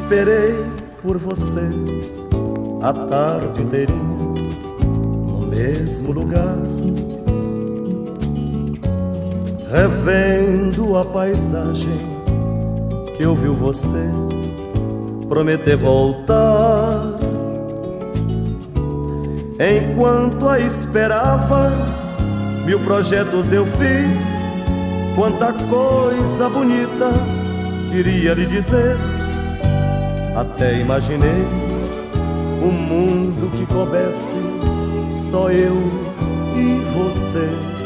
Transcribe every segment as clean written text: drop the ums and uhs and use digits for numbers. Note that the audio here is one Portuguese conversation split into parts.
Esperei por você a tarde inteirinha no mesmo lugar, revendo a paisagem que ouviu você prometer voltar. Enquanto a esperava, mil projetos eu fiz, quanta coisa bonita queria lhe dizer. Até imaginei um mundo que coubesse só eu e você.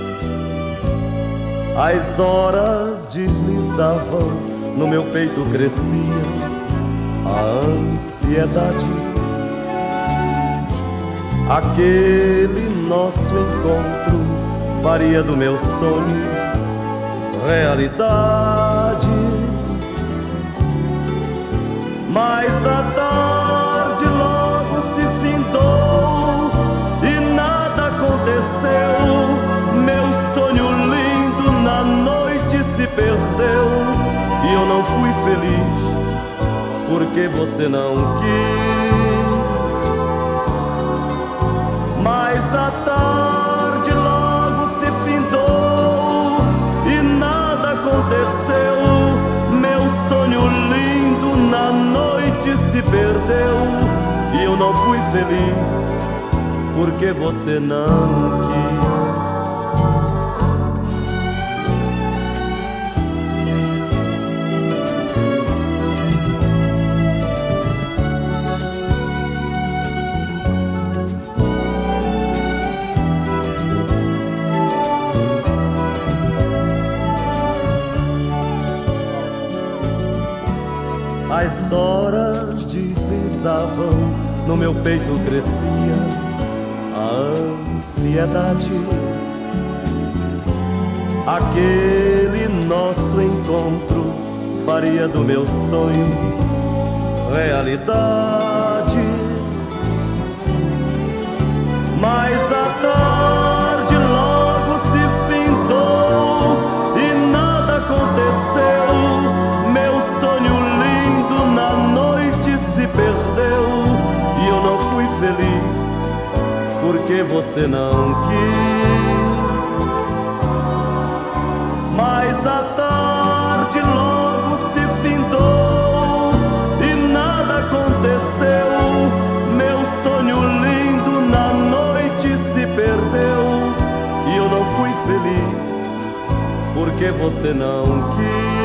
As horas deslizavam, no meu peito crescia a ansiedade. Aquele nosso encontro faria do meu sonho realidade. Mas a tarde logo se findou e nada aconteceu. Meu sonho lindo na noite se perdeu e eu não fui feliz porque você não quis. Mas a tarde logo se findou e nada aconteceu. Meu sonho lindo na noite se perdeu e eu não fui feliz porque você não quis. As horas deslizavam, no meu peito crescia a ansiedade. Aquele nosso encontro faria do meu sonho realidade. Mas a tarde logo se findou e nada aconteceu. Meu sonho na noite se perdeu e eu não fui feliz porque você não quis. Mas a tarde logo se findou e nada aconteceu. Meu sonho lindo na noite se perdeu e eu não fui feliz porque você não quis.